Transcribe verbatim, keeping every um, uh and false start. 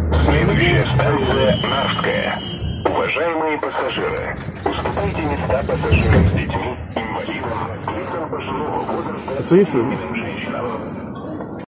Следующая станция Нарвская. Уважаемые пассажиры, уступайте места пассажирам с детьми, инвалидам, лицам пожилого возраста. Слышу.